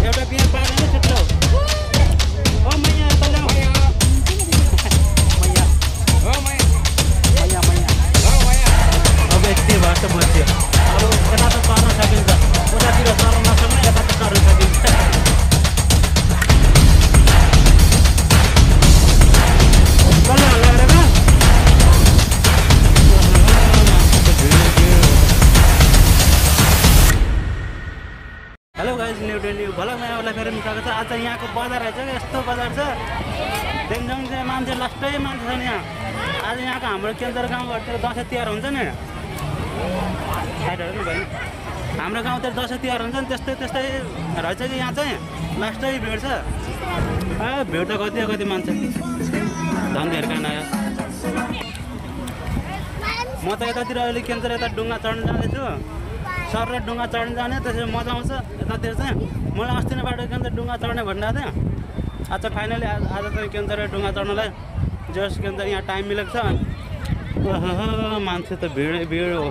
एउटा बिहा पार्ने छुट्लो ओ मैया तले मैया मैया ओ मैया मैया मैया ओ मैया अब यति भाषा बोल्छ अब यता त पार्न सकिन्छ उतातिर सर्न नसक्ने यता त सर्न सकिन्छ हेलो गाइज न्यू भ्लगमा यहाँलाई फेरि स्वागत छ। आज यहाँको बजार रहेछ यस्तो बजार छ देख्छौँ चाहिँ मान्छे लास्टै मान्छे छ नि यहाँ। आज यहाँको हाम्रो केन्द्र गाउँघरतिर दसैँ तिहार हुन्छ नि साइडहरू भयो हाम्रो गाउँतिर दसैँ तिहार हुन्छ नि त्यस्तै त्यस्तै रहेछ कि यहाँ चाहिँ लास्टै भिड छ। भिड त कति कति मान्छे धन्देहरू खान आयो। म त यतातिर अहिले केन्द्र यता डुङ्गा चढ्न जाँदैछु सर र डुङ्गा चढ्न जाने त्यसरी मजा आउँछ यतातिर चाहिँ। मलाई अस्ति नै बाटो केन्द्र डुङ्गा चढ्ने भनिरहेको थिएँ। आज फाइनली आज चाहिँ केन्द्र डुङ्गा चढ्नलाई जस केन्द्र यहाँ टाइम मिलेको छ। मान्छे त भिडै भिड हो।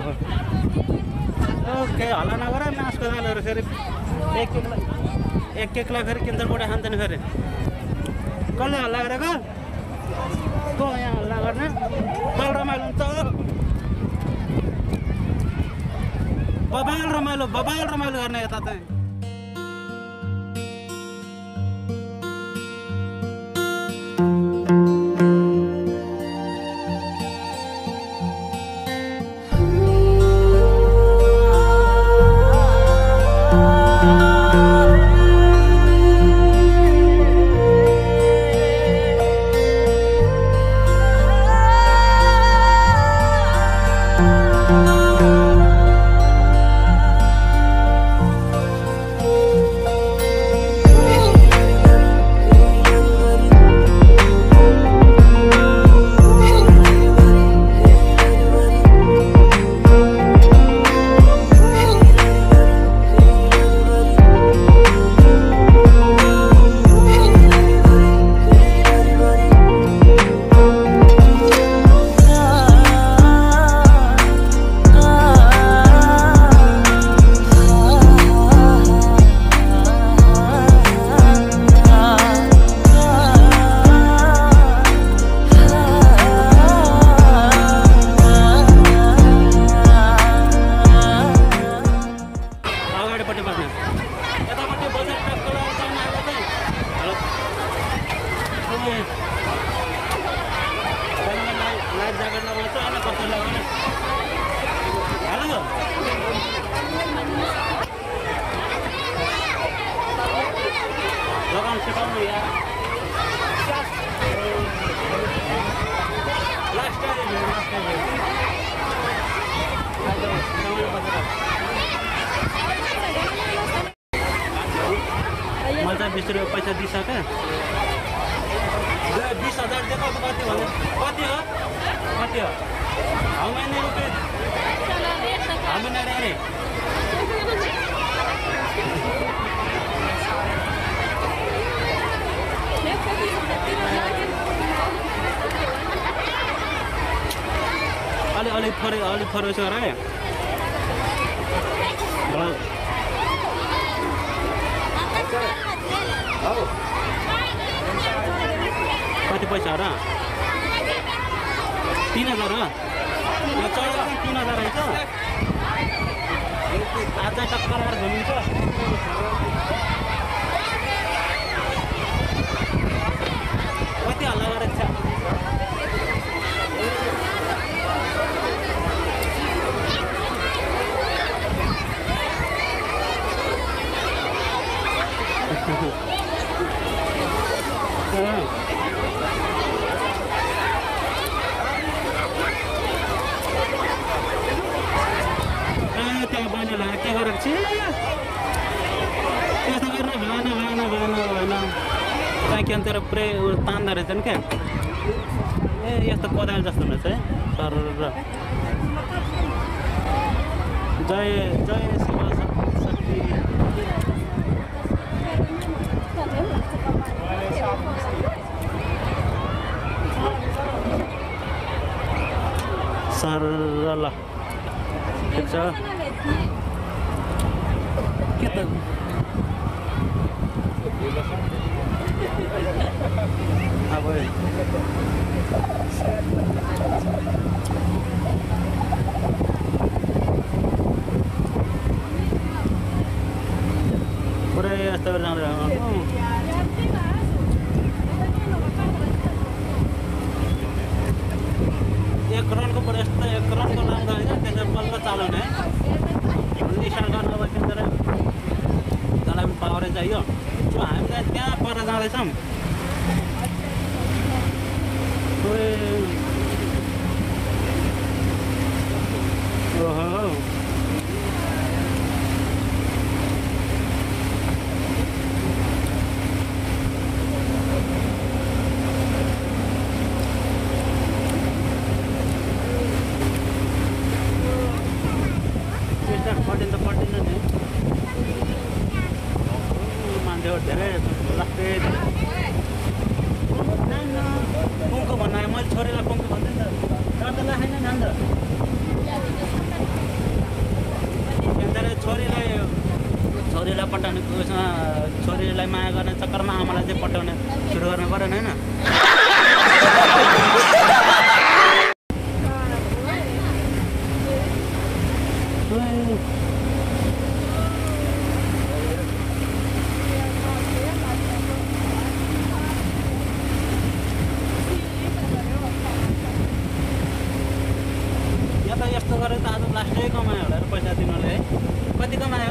केही हल्ला नगर मासको दालहरू फेरि एक एकलाई फेरि केन्द्रबाट खान्छ नि फेरि। कसले हल्ला गरेको को यहाँ हल्ला गर्ने बल रमाइलो हुन्छ बबाल रमाइलो गर्ने यता चाहिँ। मैले 20 रुपियाँ पैसा दिइसकेँ। 20,000 दिएको कति भन्यो कति हो हाउ मेनी रुपियाँ हाउ मेनी अरे अलिक थोरै छ है। कति पैसा र 3,000 हो चढेको 3,000 रहेछ। आज टक्कर घुमिन्छ कति हल्ला गरेको छ। त्यहाँ बहिनीलाई के गरेको छु त्यस्तो गर्न भएन त्यहाँ के अन्तर पुरै तान्दा रहेछ नि क्या। यस्तो कोदाल जस्तो रहेछ है सर र जय शिव शक्ति सर ल ठिक छ के त पुरै यस्तो गरेर एक रनको पुरै यस्तो एक रनको लाउँदा होइन त्यसलाई बल्ल चलाउने निसा गर्न अब त्यसलाई त्यसलाई पनि पावरै चाहियो हामीलाई त्यहाँ पर जाँदैछौँ ओहो पटिन नि मान्छेहरू धेरै लास्टै कुङ्को भन्नु मैले छोरीलाई कुङ्को भन्दै नि त दादालाई खाइन नि अन्त छोरीलाई पठाउने उयसमा छोरीलाई माया गर्ने चक्करमा आमालाई चाहिँ पठाउने सुरु गर्नु परेन होइन यस्तो गरेर त आज लास्टै कमायो होला पैसा दिनले है कति कमायो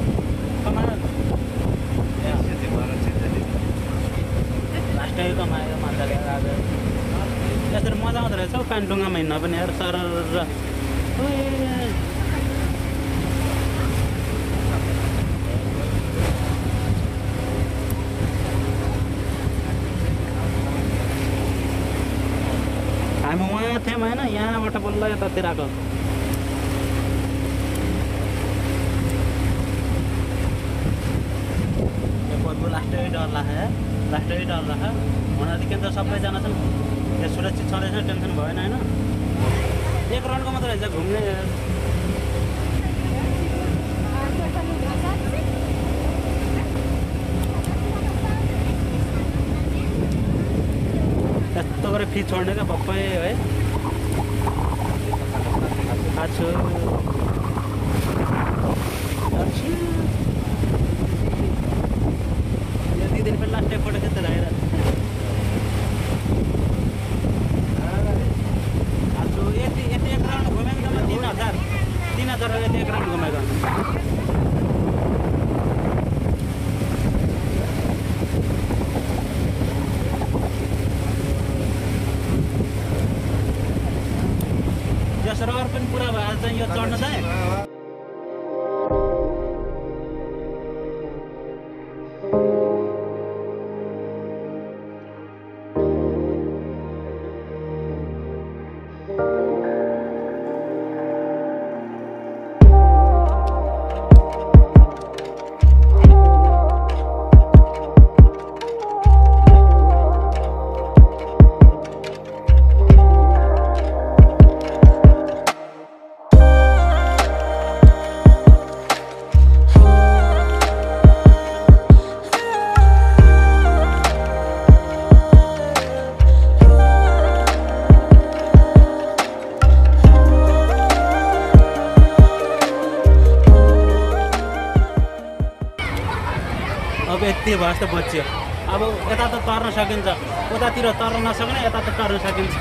लास्टै कमायो मान्छेले आज यसरी मजा आउँदो रहेछ हौ कानडुङ्गामा हिँड्न पनि यार सर हामी उहाँ थियौँ होइन यहाँबाट बल्ल यतातिर आएको लास्टै डर लाग्यो लास्टै डर लाग्यो हुनदेखि त सबैजना छन् यो सुरक्षित छँदैछ टेन्सन भएन होइन एक राउन्डको मात्र रहेछ घुम्ने यस्तो गरेर फी छोड्ने क्या पक्कै है आछु दिन पे लास्ट फोटो खींचते रहेगा तो ये एक राउंड घूमेंगे तो 3000 एक राउंड घूमेगा जो सरोवर पण पूरा आज यो चढ्न चाहिँ अब यति भयो जस्तो बच्यो अब यता त तर्न सकिन्छ उतातिर तर्न नसक्ने यता त तर्न सकिन्छ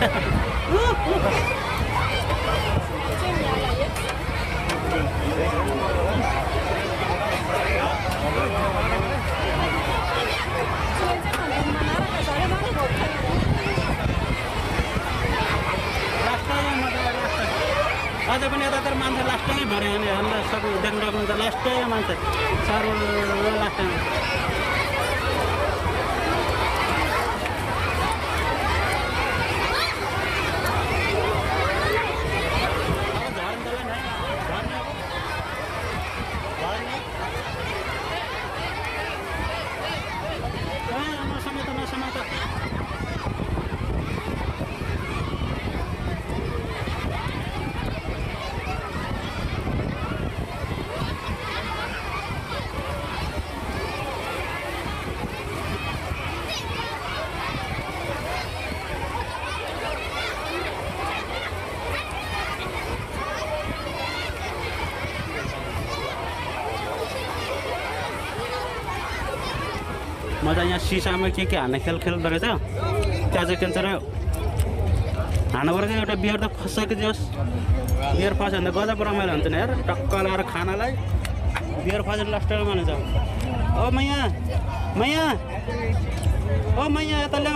अझै पनि यतातिर मान्छे लास्टै भर्यो भने हामीलाई सबै देख्न सक्नुहुन्छ लास्टै मान्छे साह्रो लास्टै म चाहिँ यहाँ सिसामा के हान्ने खेल खेल्दो रहेछ त्यहाँ चाहिँ के भन्छ र हान्नुपर्छ एउटा बियर त फसेको जोस् बियर फस्यो भने त गजब रमाइलो हुन्छ नि यार टक्क लगाएर खानालाई बियर फसेर लास्टमा मान्छ ओ मैया मैया ओ मैया यता ल्याऊ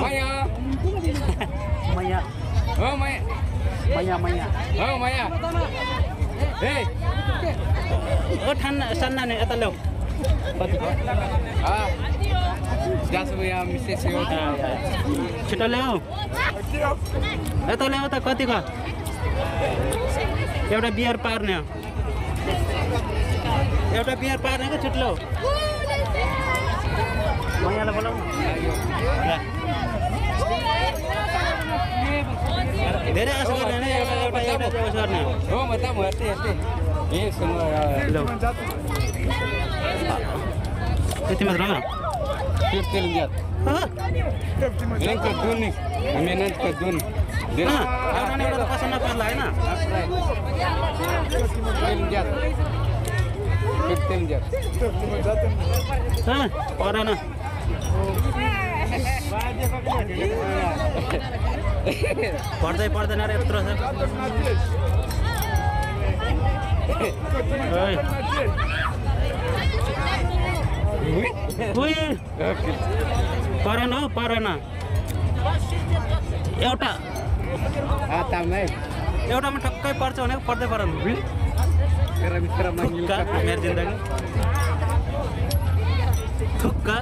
मैया ओ मैया मैया मैया ओ मैया ए ओ ठान्ना सान्ना नि यता ल्याऊ कति जासु या मिस्टेक छ छिटो ल्याऊ यता ल्याऊ त कति ख एउटा बियर पार्ने एउटा बियर पार्ने क्या छिटो ल्याऊ मैयालाई बोलाऊ धेरै आशा गर्ने एउटा एउटा एउटा उस गर्ने हो म त हेर्दै हेर्दै ए सुन त्यति मात्र हो तेल ज्यादा लेंकर दून मेहनत कर दून एउटा त कसै नपर्ला होइन तेल ज्यादा परेन पर्दै पर्दैन र यत्रो छ परेन हो परेन एउटामा ठक्कै पर्छ भने पर्दै परेन मेरो जिन्दगी ठुक्का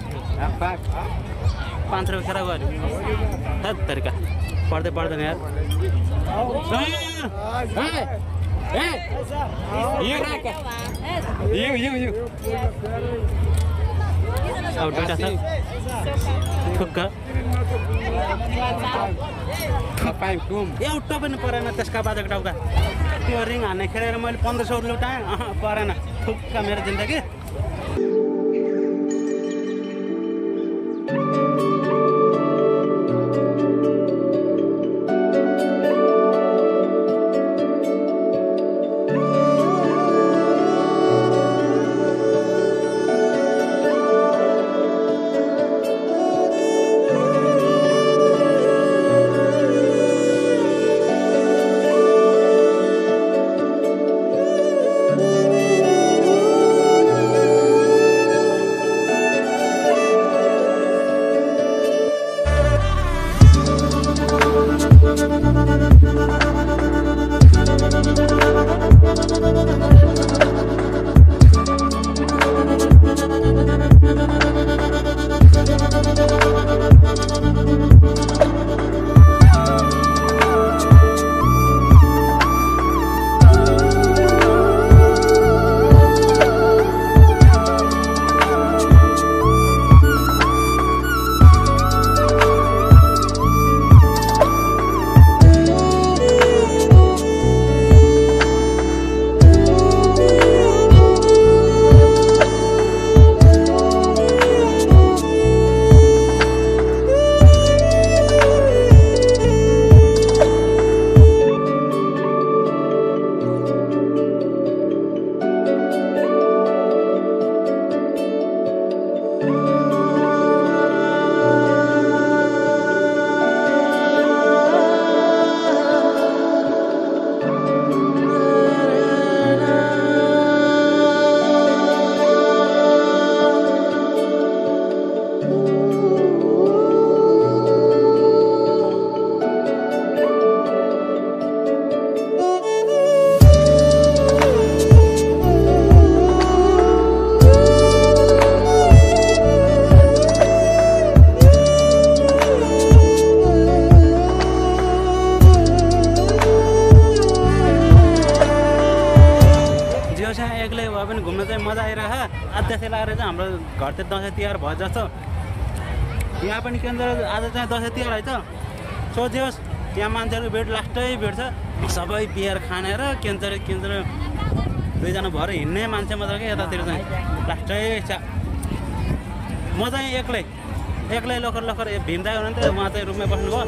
5 रुपियाँ खेर गयो हद तरिका पर्दै पर्दैन यार अब दुईटा छ ठुक्का एउटा पनि परेन त्यसका बाजेको टाउका त्यो रिङ हान्ने खेलेर मैले 1500 लुटाएँ परेन ठुक्का मेरो जिन्दगी घुम्न चाहिँ मजा आइरह त्यसै लागेर चाहिँ हाम्रो घरतिर दसैँ तिहार भयो जस्तो यहाँ पनि के भन्छ आज चाहिँ दसैँ तिहार है त सोच्योस् यहाँ मान्छेहरू भेट लास्टै भेट्छ सबै बियर खानेर के भन्छ दुईजना भएर हिँड्ने मान्छे मात्र के यतातिर चाहिँ लास्टै म चाहिँ एक्लै लखर लखर भिन्दा हो भने त उहाँ चाहिँ रुममै बस्नुभयो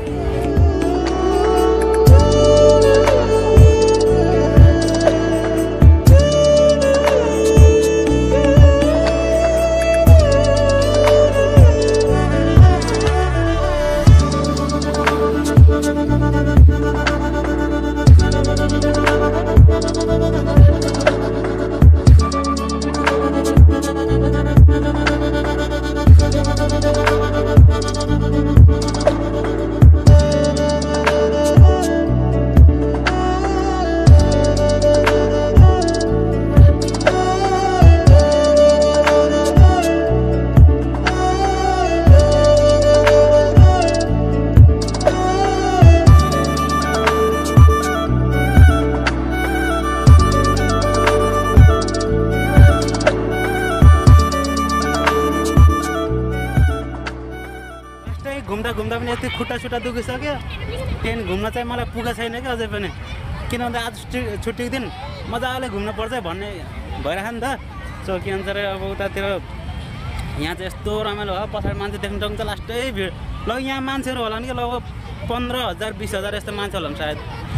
घुम्दा घुम्दा पनि यति खुट्टा सुट्टा दुखिसक्यो ट्रेन घुम्न चाहिँ मलाई पुगेको छैन कि अझै पनि किन भन्दा आज छुट्टीको दिन मजाले घुम्नुपर्छ भन्ने भइरहेको नि त सो के भन्छ अरे अब उतातिर यहाँ चाहिँ यस्तो रमाइलो भयो पछाडि मान्छे देख्नु सक्नुहुन्छ लास्टै भिड ल यहाँ मान्छेहरू होला नि कि लगभग 15,000 20,000 यस्तो मान्छे होला नि सायद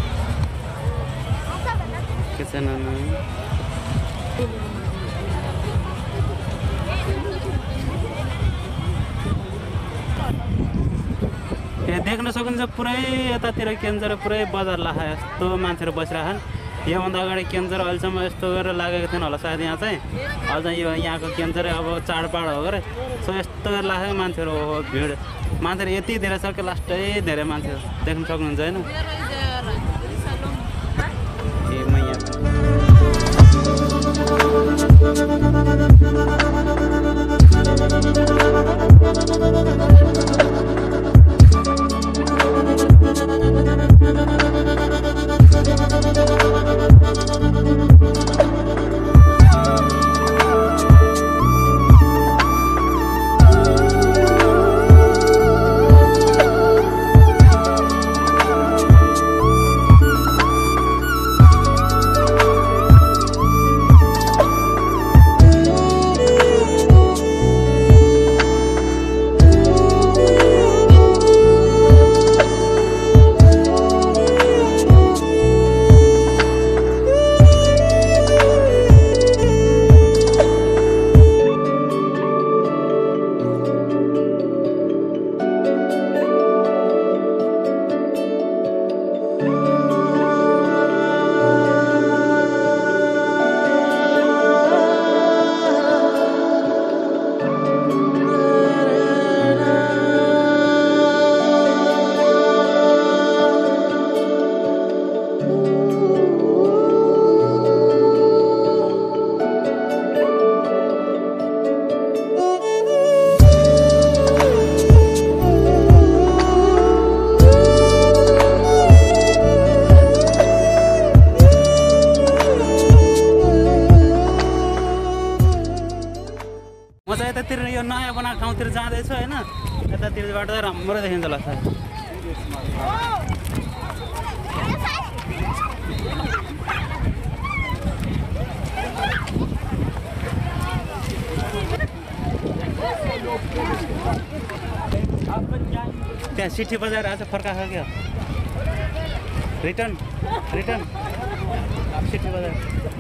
के छैन देख्न सक्नुहुन्छ पुरै यतातिर के भन्छ अरे पुरै बजार लाखा यस्तो मान्छेहरू बसिरहेछन् योभन्दा अगाडि के भन्छ अरे अहिलेसम्म यस्तो गरेर लागेको थिएन होला सायद यहाँ चाहिँ अझ यो यहाँको के भन्छ अरे अब चाडबाड हो अरे सो यस्तो गरेर लागेको मान्छेहरू हो भिड मान्छेहरू यति धेरै छ कि लास्टै धेरै मान्छेहरू देख्न सक्नुहुन्छ होइन ए मैया यतातिर यो नयाँ बनाएको ठाउँतिर जाँदैछु होइन यतातिरबाट राम्रो देखिन्छ होला सायद त्यहाँ सिटी बजाएर आज फर्काएको क्या रिटर्न सिटी बजार